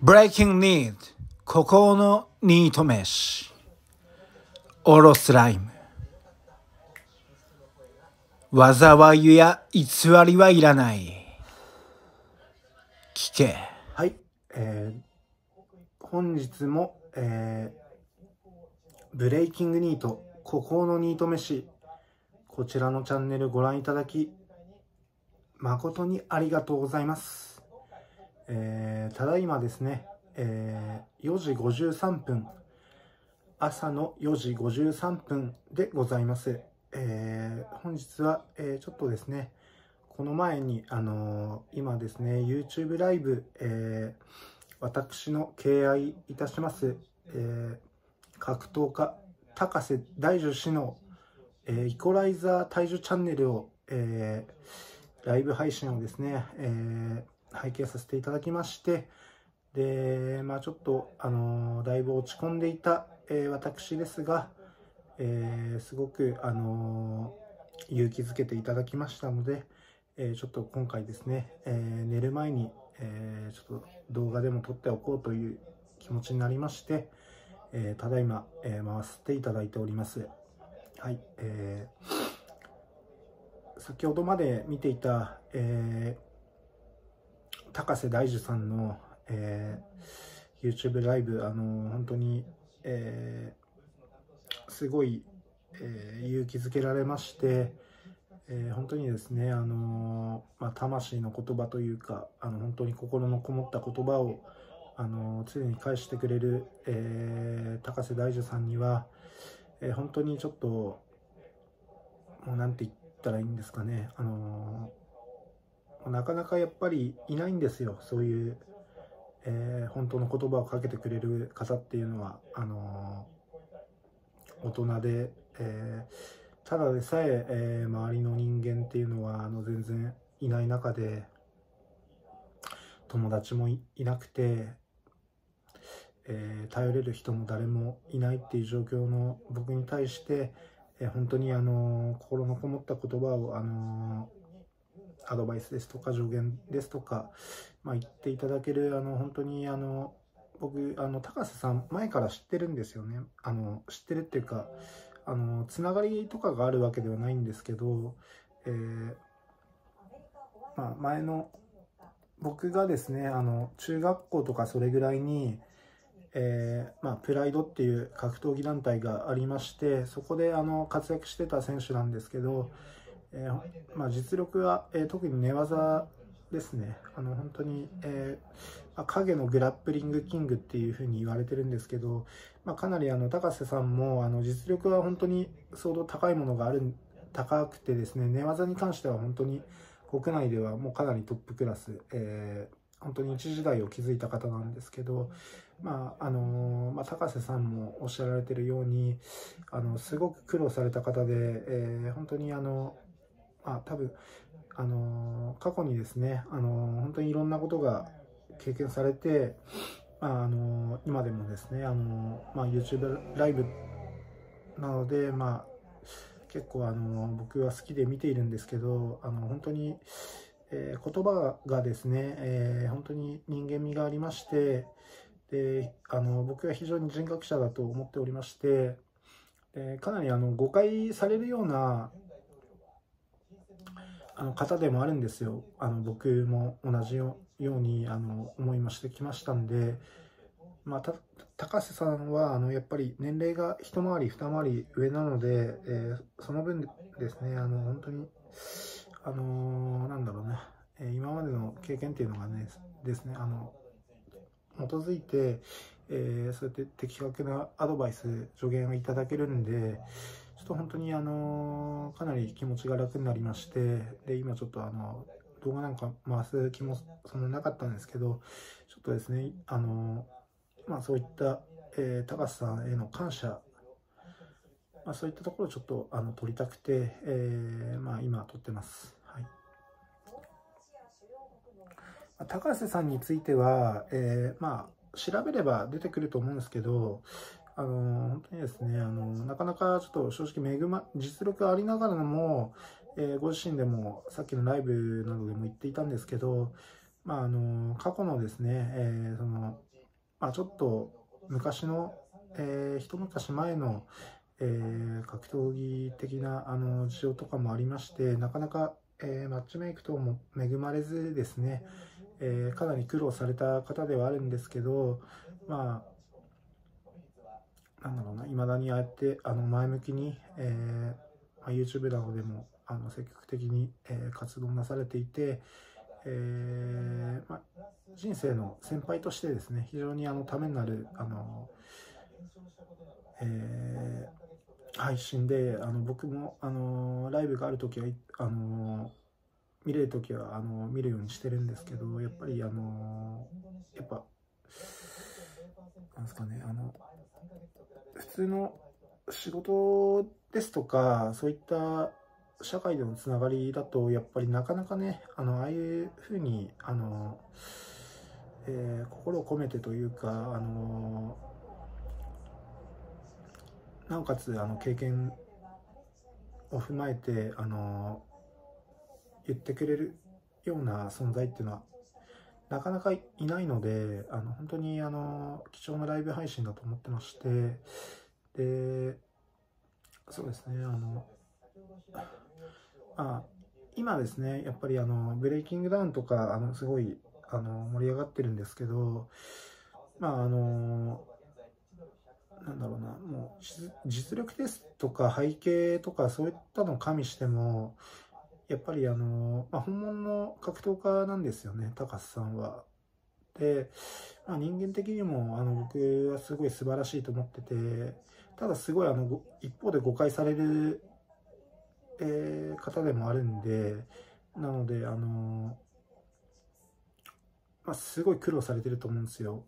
Breaking Need 孤高のニート飯オロスライム災いや偽りはいらない聞け。 はい、本日も、ブレイキングニート孤高のニート飯、こちらのチャンネルご覧いただき誠にありがとうございます。ただいまですね、4時53分朝の4時53分でございます。本日は、ちょっとですね、この前に今ですね YouTube ライブ、私の敬愛いたします、格闘家高瀬大樹氏の、イコライザー大樹チャンネルを、ライブ配信をですね、拝見させていただきまして、でちょっとだいぶ落ち込んでいた、私ですが、すごく勇気づけていただきましたので、ちょっと今回ですね、寝る前に、ちょっと動画でも撮っておこうという気持ちになりまして、ただいま、回させていただいております。はい、先ほどまで見ていた、高瀬大樹さんの、YouTube ライブ、本当に、すごい、勇気づけられまして、本当にですね、魂の言葉というか、本当に心のこもった言葉を常に返してくれる、高瀬大樹さんには、本当にちょっともうなんて言ったらいいんですかね、なかなかやっぱりいないんですよ、そういう、本当の言葉をかけてくれる方っていうのは。大人で、ただでさえ周りの人間っていうのは全然いない中で、友達も いなくて、頼れる人も誰もいないっていう状況の僕に対して、本当に心のこもった言葉をアドバイスですとか助言ですとか、言っていただける本当に僕高瀬さん前から知ってるんですよね。知ってるっていうかつながりとかがあるわけではないんですけど、前の僕がですね中学校とかそれぐらいに、プライドっていう格闘技団体がありまして、そこで活躍してた選手なんですけど、実力は、特に寝技ですね。本当に、影のグラップリングキングっていう風に言われてるんですけど、かなり高瀬さんも実力は本当に相当高いものが高くてですね、寝技に関しては本当に国内ではもうかなりトップクラス、本当に一時代を築いた方なんですけど、高瀬さんもおっしゃられてるようにすごく苦労された方で、本当に多分過去にですね本当にいろんなことが経験されて、今でもですねYouTube ライブなので、結構僕は好きで見ているんですけど、本当に、言葉がですね、本当に人間味がありまして、で僕は非常に人格者だと思っておりまして、かなり誤解されるような方でもあるんですよ。僕も同じように思いましてきましたんで、高瀬さんはやっぱり年齢が一回り二回り上なので、その分ですね本当になんだろうな、今までの経験っていうのがねですね基づいて、そうやって的確なアドバイス助言をいただけるんで、ちょっと本当にかなり気持ちが楽になりまして、で今ちょっと動画なんか回す気もそんななかったんですけど、ちょっとですねそういった、高瀬さんへの感謝、そういったところをちょっと撮りたくて、今撮ってます。はい、高瀬さんについては、調べれば出てくると思うんですけど、本当にですねなかなかちょっと正直実力ありながらも、ご自身でもさっきのライブなどでも言っていたんですけど、過去のですね、 ちょっと昔の、一昔前の、格闘技的な事情とかもありまして、なかなか、マッチメイクとも恵まれずですね、かなり苦労された方ではあるんですけど、なんだろうな、未だにああやって前向きに、YouTube などでも積極的に、活動なされていて、人生の先輩としてですね、非常にためになる配信で、僕もライブがあるときは見れるときは見るようにしてるんですけど、やっぱりやっぱなんですかね、普通の仕事ですとか、そういった社会でのつながりだと、やっぱりなかなかね、ああいうふうに心を込めてというか、なおかつ経験を踏まえて言ってくれるような存在っていうのはなかなかいないので、本当に貴重なライブ配信だと思ってまして、で、そうですね、今ですね、やっぱりブレイキングダウンとかすごい盛り上がってるんですけど、なんだろうな、もう実力テストとか背景とかそういったのを加味しても、やっぱり本物の格闘家なんですよね、高須さんは。で、人間的にも僕はすごい素晴らしいと思ってて、ただすごい一方で誤解される、方でもあるんで、なのですごい苦労されてると思うんですよ。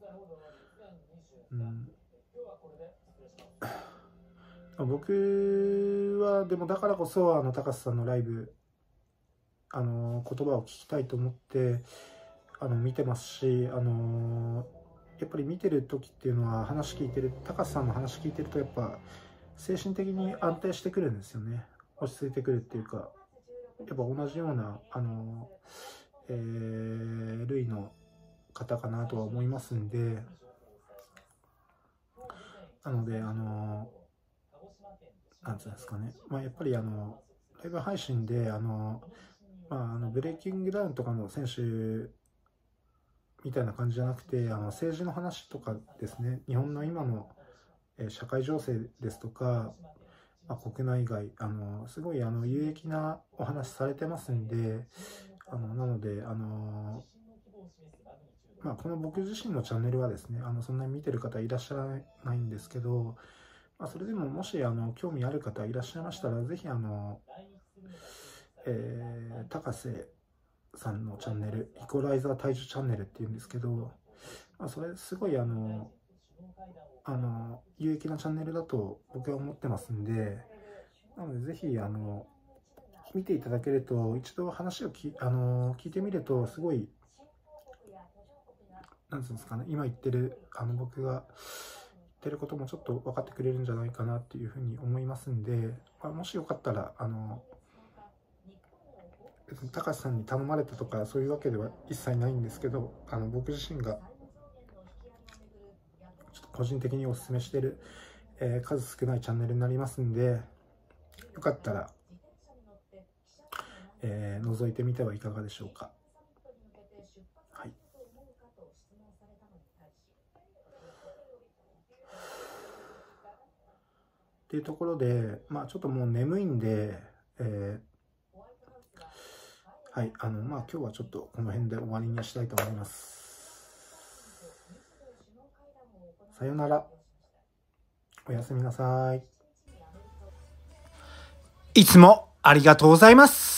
僕はでもだからこそ高須さんのライブ言葉を聞きたいと思って見てますし、やっぱり見てる時っていうのは高須さんの話聞いてるとやっぱ精神的に安定してくるんですよね。落ち着いてくるっていうか、やっぱ同じような類の方かなとは思いますんで、なのでなんていうんですかね、やっぱりライブ配信でブレイキングダウンとかの選手みたいな感じじゃなくて、政治の話とかですね、日本の今の社会情勢ですとか、国内外すごい有益なお話されてますんで、なのでこの僕自身のチャンネルはですね、そんなに見てる方いらっしゃらないんですけど、それでももし興味ある方いらっしゃいましたら、ぜひ高瀬さんのチャンネル、イコライザー体重チャンネルっていうんですけど、それすごい有益なチャンネルだと僕は思ってますんで、なのでぜひ見ていただけると、一度話を聞いてみると、すごいなんていうんですかね、今言ってる僕が言ってることもちょっと分かってくれるんじゃないかなっていうふうに思いますんで、もしよかったら別に高橋さんに頼まれたとかそういうわけでは一切ないんですけど、僕自身がちょっと個人的にお勧めしている、数少ないチャンネルになりますんで、よかったら、覗いてみてはいかがでしょうか。はい。っていうところで、ちょっともう眠いんで、はい、今日はちょっとこの辺で終わりにしたいと思います。さよなら。おやすみなさい。 いつもありがとうございます。